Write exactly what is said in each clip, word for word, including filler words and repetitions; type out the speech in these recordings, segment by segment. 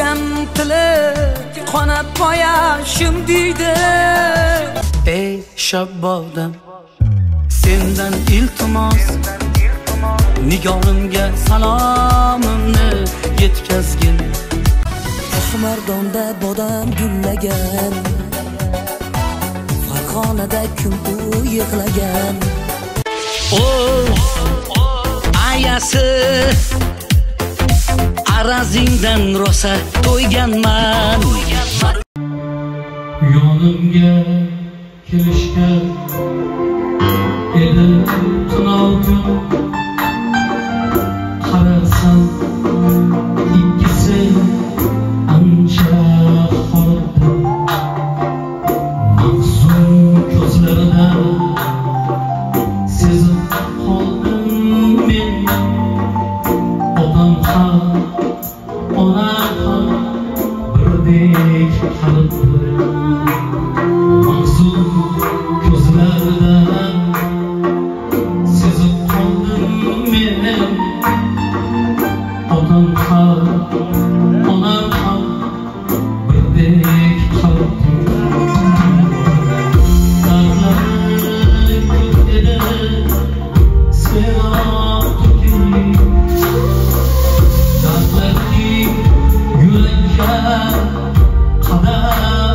Ko'rgan tili qonab qo'yashim deydi. Ey shabbodam, sendan iltimos, nigorimga salomimni yetkazgin. Mardonda bodam gullagan, Farg'onada kun u yig'lagan. O ayasi arazingdan rosa to'yganman. Yonimga kelishgan edi tunov kun, qarasam ikkisi ancha qolibdi. Mahzun ko'zlaridan sezib qoldim men. Otam ham onam ham birdek qalbli. Mahzun ko'zlaridan sezib qoldim men. Otam ham onam ham birdek qalbli. Dardlari ko'p edi, serob to'kildi. Dardlarning yurakka qadar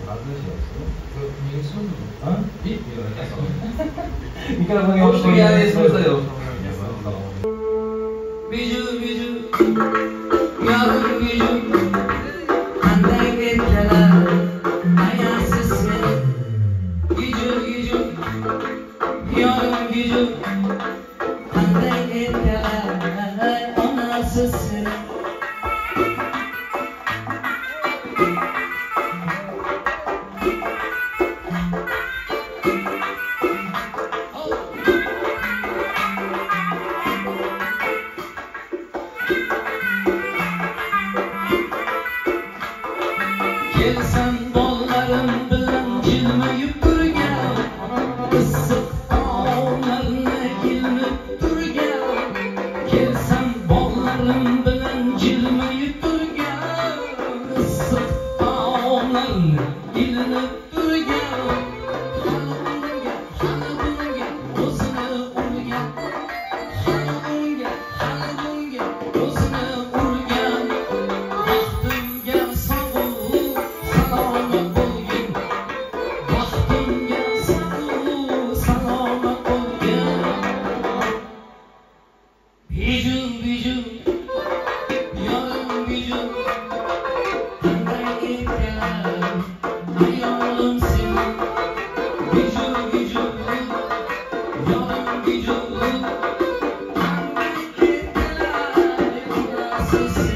Mikrofonga yopishtirgan esingizda yo'q. Biju biju yorim biju qanday erkalar ayasiz sen biju biju yorim biju qanday erkalar onasiz sen Kelsen bollarım bilen jilmayib turgan issiq taomlarni ilmib turgan Kelsen bollarım bilen jilmayib turgan issiq taomlarni ilmib turgan hali bunga hali bunga o'zini urgan hali bunga hali bunga o'zini urgan baxtimga sog'u salomat bo'lgin baxtimga sog'u salomat bo'lgin biju biju yorim biju qanday erkalar ayolim sen biju biju yorim biju qanday erkalar onasiz sen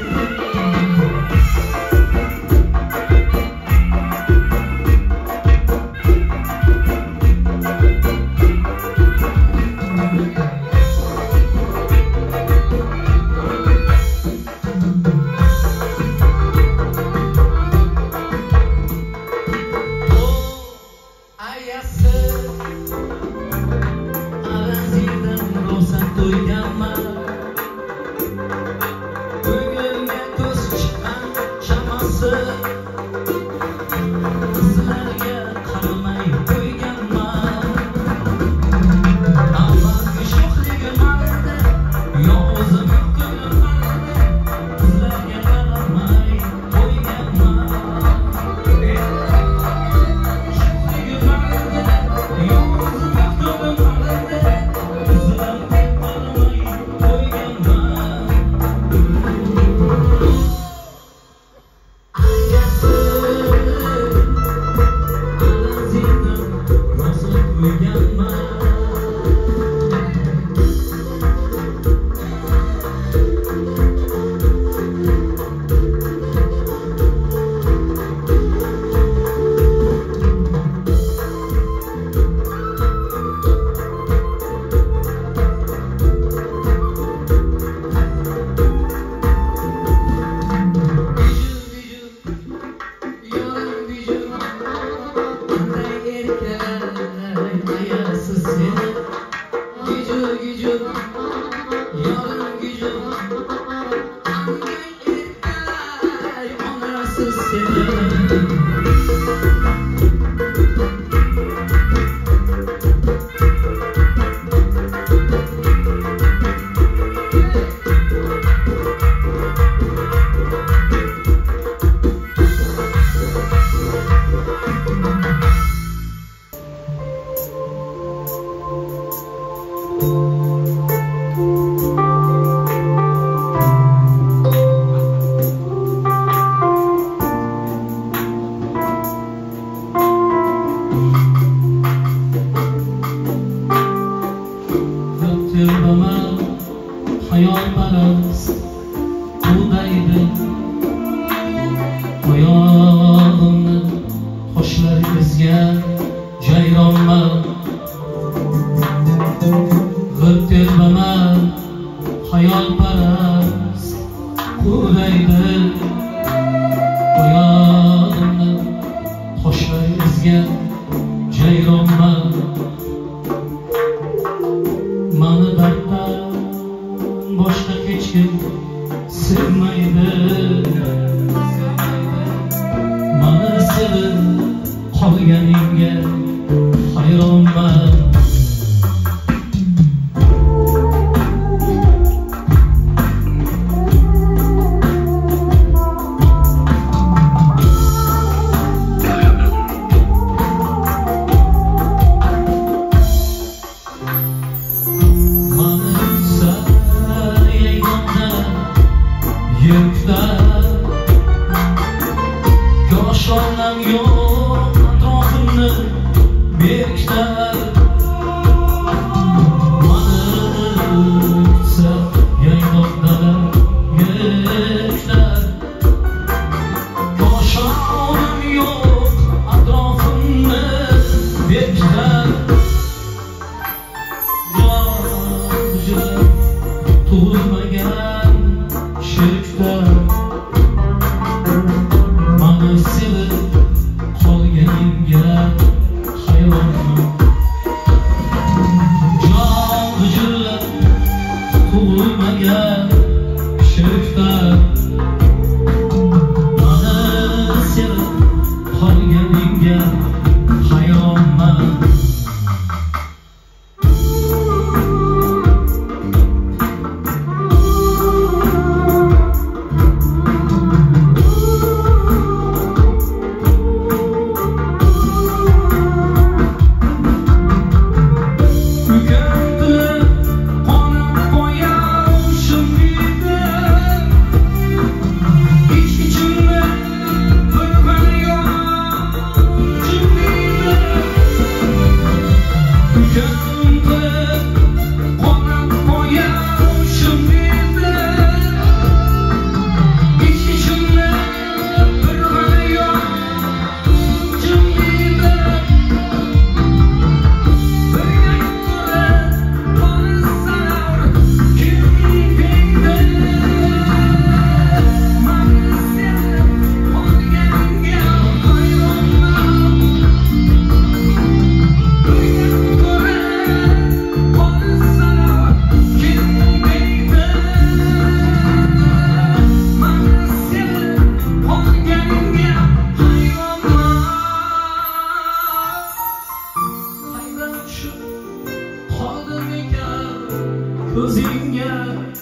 Ko'zingga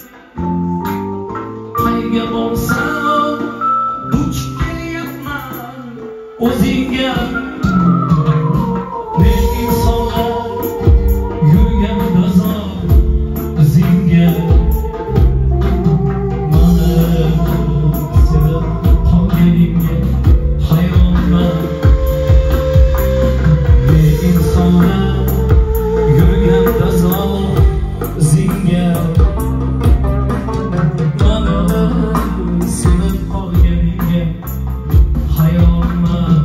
qayga borsam duch kelyapman o'zingga men insonlar yurgan dazor izingga mana sevib qolganingga hayronman men insonlar yurgan dazor izingga mana sevib qolganingga hayronman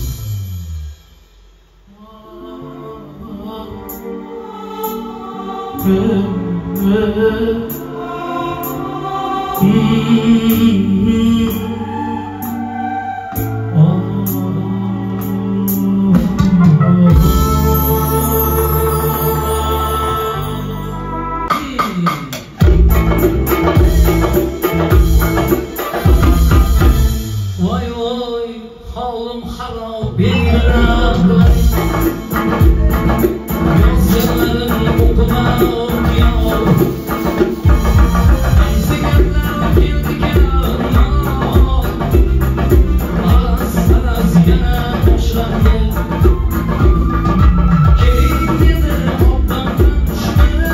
Voy voy hovlim xarob begarab Yo'qsillarim o'qima o'qiyor Qaysi gaplar keldigan Aras-aras yana boshlandi Keling dedi obdan tushdi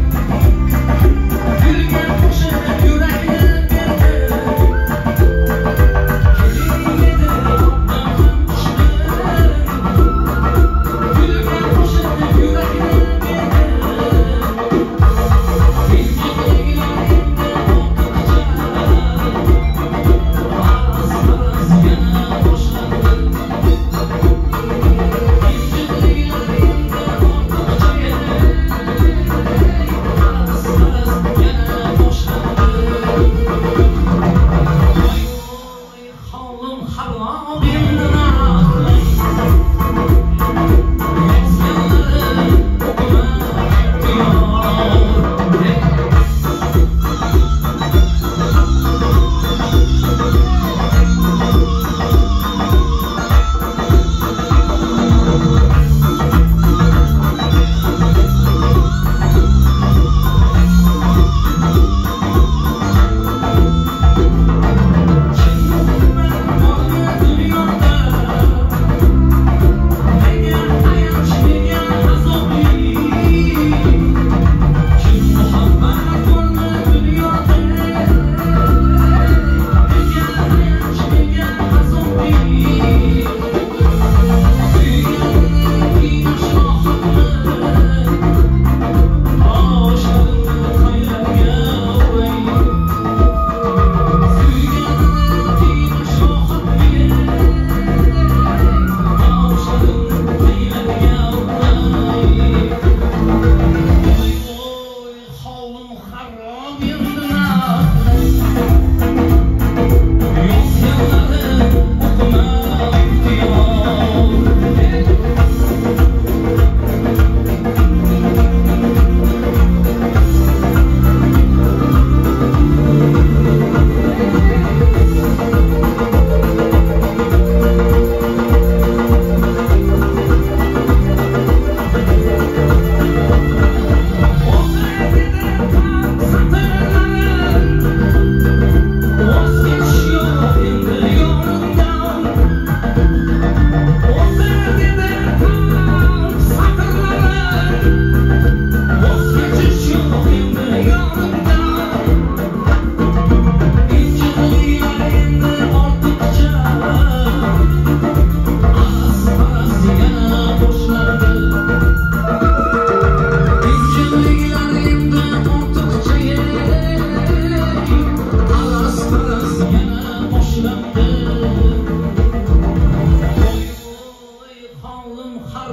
Gulga qo'shib yurakni berdi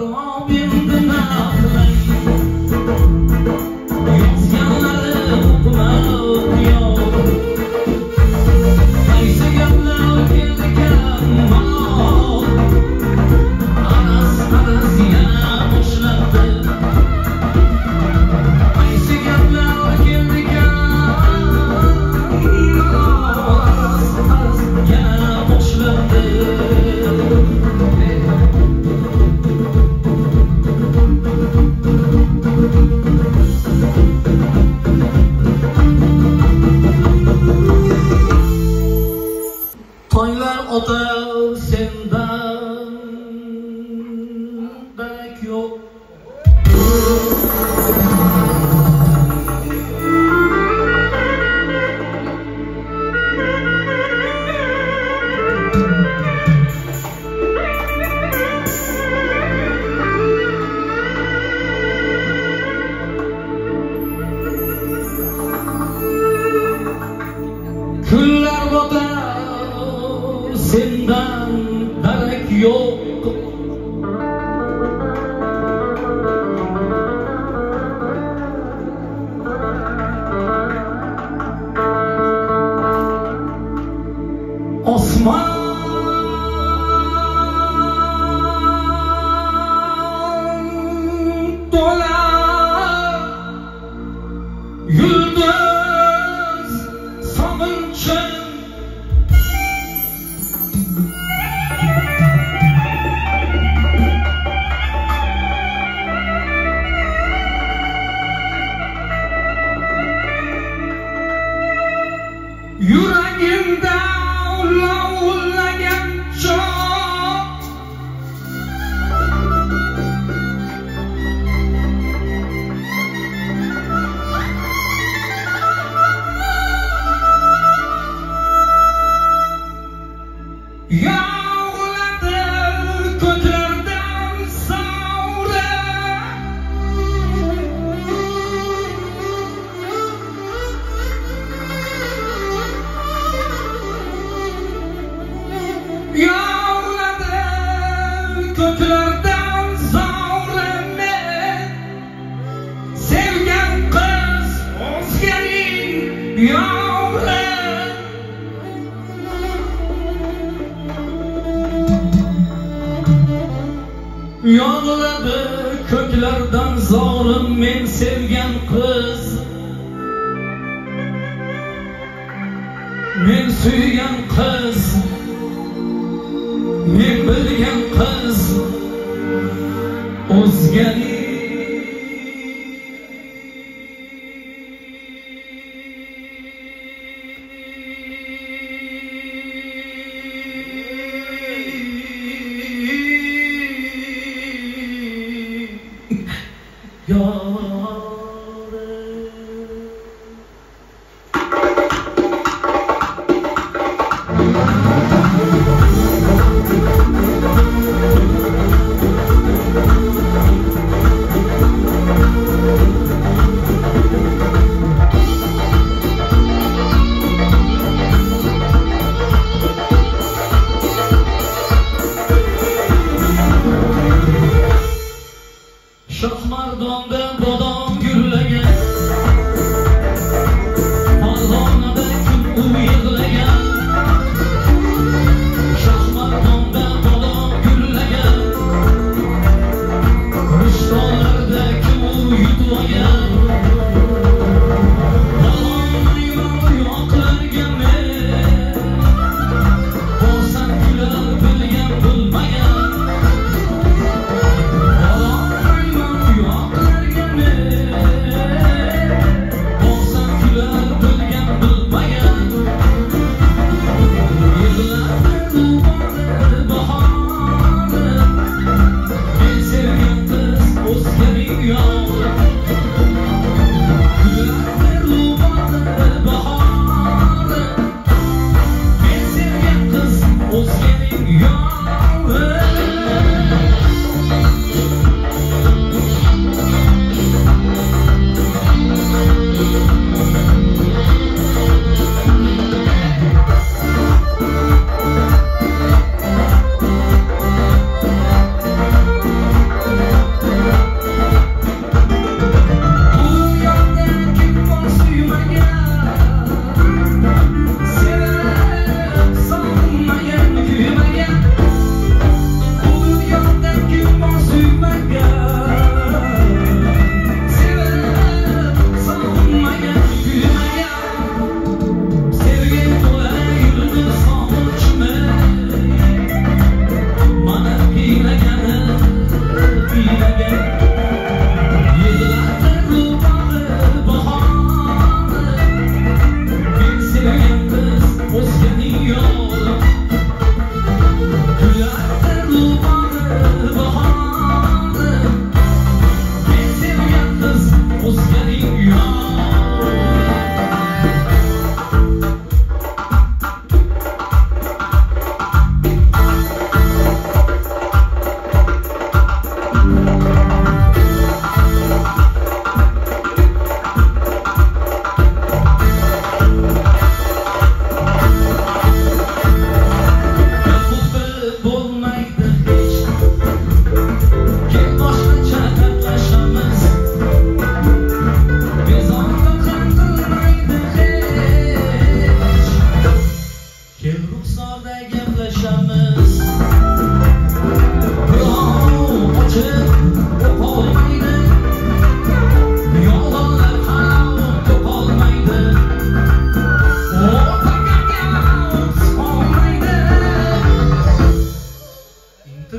Toylar otar sendan darak yok. Kunlar botar sendan darak yok. Osman dolar yulduz sog'inchim. Yuragimda lovullagan cho'g' yog'iladi ko'klardan sovri. Yog'iladi ko'klardan sovri. Men sevgan qiz o'zganing yog'li. Yog'iladi ko'klardan zorim, men sevgan qiz, men suygan qiz, men bilgan qiz o'zganing. Shohmardonda bodom gullagan, Farg'onada kun yig'lagan. Shohmardonda bodom gullagan, Rishtonlarda kun yutmagan. Balonman yoqlarga men, borsam kular bilgan bilmagan. Yoqlarga men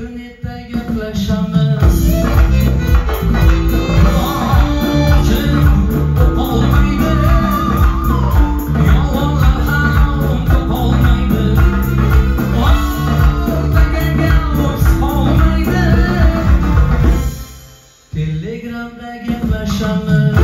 internetda gaplashamiz. Telegramda gaplashamiz.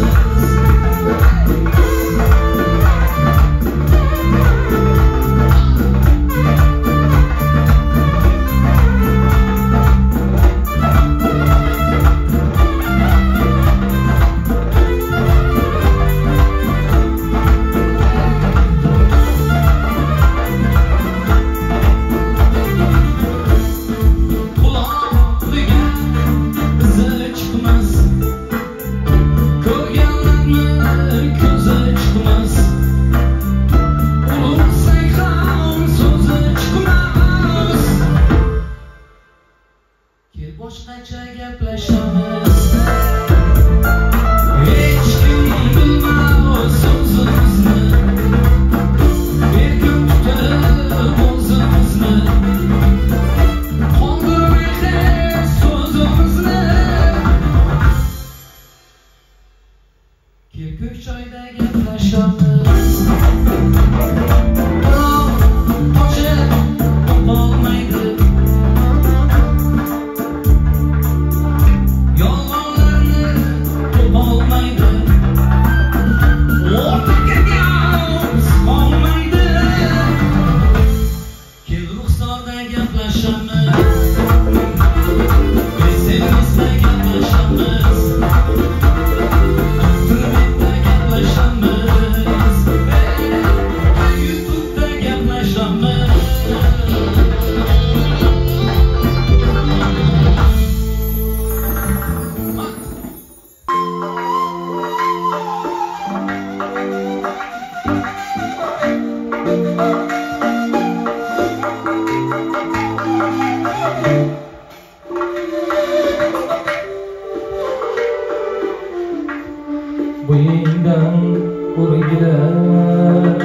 Boshqacha gaplashamiz. Hech kim bilmas o'zimizni, erkin tutib o'zimizni, qondirmaydi so'zimizni. Kirkuk joyda gaplashamiz. Ochiq qolmaydi. Bo'yingdan o'rgilar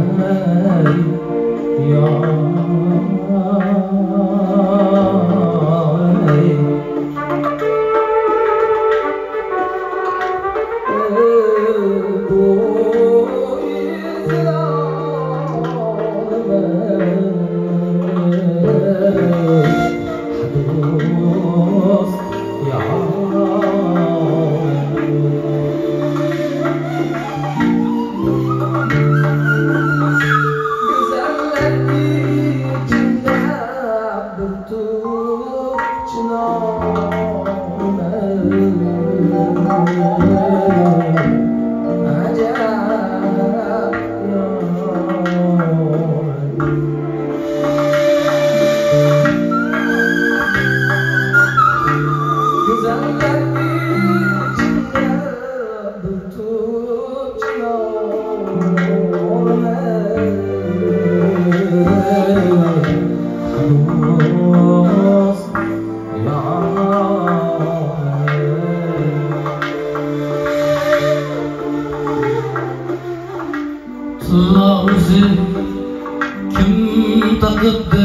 Slavzi kim taqibdi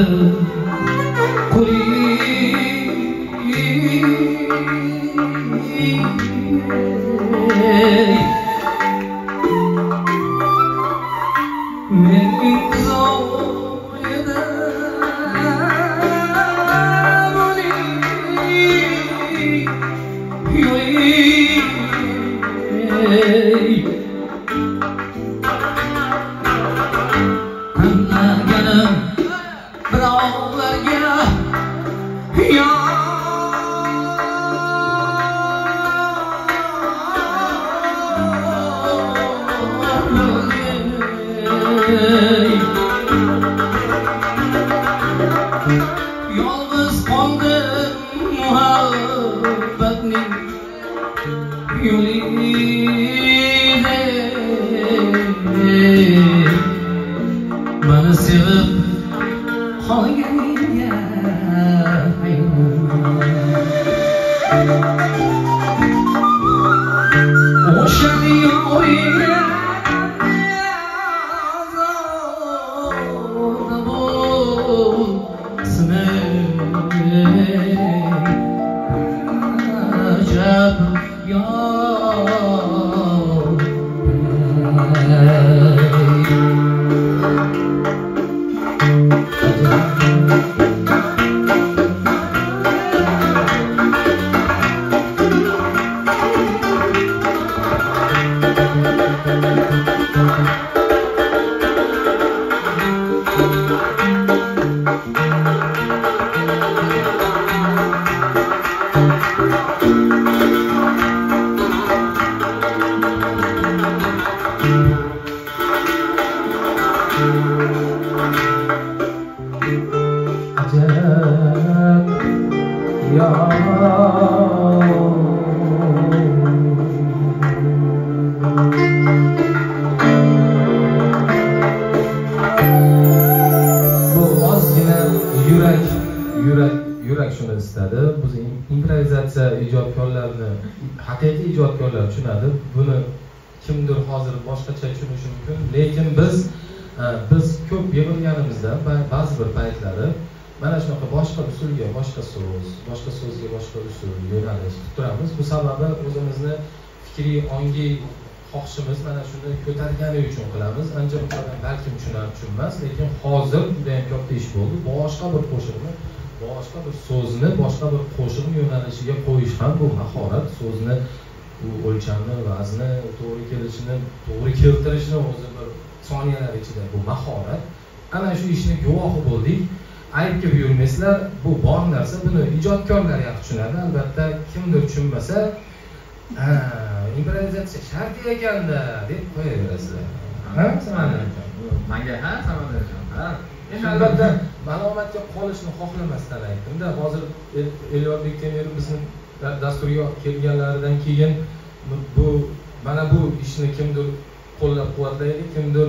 qo'y men intizor edim tanlaganim birovlarga yolg'iz qoldim muhabbatning yo'lida. Beni sevib qolganingga o'shani o'ylab Bu ozgina yurak yurak yurak shuni istadi. Biz improvizatsiya ijodkorlarini haqiqiy ijodkorlar tushunadi. Buni kimdir hozir boshqacha tushunishi mumkin, lekin biz biz ko'p yig'ilganimizda ba'zi bir paytlari mana shunaqa boshqa usulga boshqa so'z, boshqa so'zga boshqa usul, yo'nalish tutib turamiz. Bu sababi o'zimizni fikriy ongiy xohishimiz mana shuni ko'targani uchun qilamiz. Ancha munchadan balkim tushunar tushunmas, lekin hozir juda ham katta ish bo'ldi. Boshqa bir qo'shiqni, boshqa bir so'zni, boshqa bir qo'shiq yo'nalishiga qo'yish ham bu mahorat. So'zni bu o'lchamni, vazni to'g'ri kelishini, to'g'ri keltirishni o'zi bir soniyalar ichida bu mahorat. Ana shu ishni guvohi bo'ldik. Aybga buyurmaysizlar, bu bor narsa. Buni ijodkorlar yaxshi tushunadi. Albatta, kimdir tushunmasa, ha, improvizatsiya shart ekanda deb qo'yaverasizlar. Ha, samana ekan. Menga ha, samana ekan. Ha. Endi albatta malomatga qolishni xohlamasdan aytdim-da. Hozir Elyorbek Temir bizni dasturga kelganlaridan keyin bu mana bu ishni kimdir qo'llab-quvvatlaydi, kimdir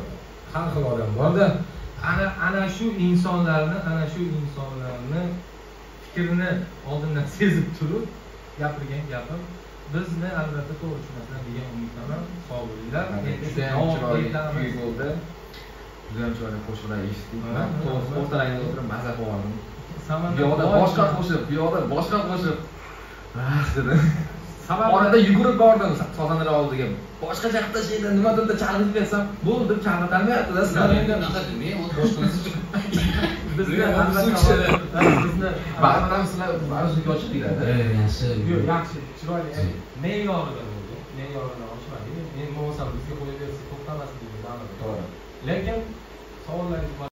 har xil odam bor-da. Ana ana shu insonlarni, ana shu insonlarni fikrini oldindan sezib turib gapirgan gapim bizni albatta to'g'ri tushunmaslar degan umiddaman. Sog' bo'linglar. Juda ham chiroyli kuy bo'ldi. Juda ham chiroyli qo'shiqlar eshitdik. Men o'rtalarga o'tirib maza qildim. Bu yoqda boshqa qo'shiq, bu yoqda boshqa qo'shiq. Ah dedi. Orada yugurib bordim sozanlar oldiga. Boshqa yoqda şeyda nimadir chalg'ib bersam, bo'ldi deb chalg'itolmayapti-da sizlar. Endi unaqa demang, o'z boshqa narsa Bizni albatta bizni baribir sizlar mavzuga ochiqinglar-da. yaxshi. Yo'q, yaxshi, chiroyli. Me'yorida bo'ldi. Me'yorida oshmadik. Men bo'lsam bizga qo'yib bersa to'xtamasdik. To'g'ri. Lekin savollaringiz